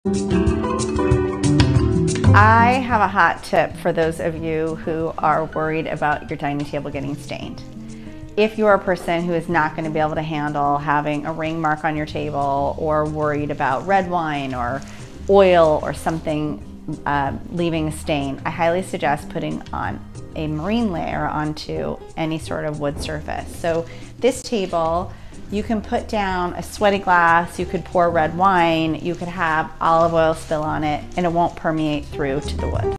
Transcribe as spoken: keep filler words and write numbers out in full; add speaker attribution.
Speaker 1: I have a hot tip for those of you who are worried about your dining table getting stained. If you're a person who is not going to be able to handle having a ring mark on your table, or worried about red wine or oil or something uh, leaving a stain, I highly suggest putting on a marine layer onto any sort of wood surface. So this table, you can put down a sweaty glass, you could pour red wine, you could have olive oil spill on it, and it won't permeate through to the wood.